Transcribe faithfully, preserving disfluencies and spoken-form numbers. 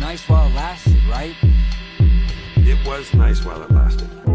nice while it lasted, right? It was nice while it lasted.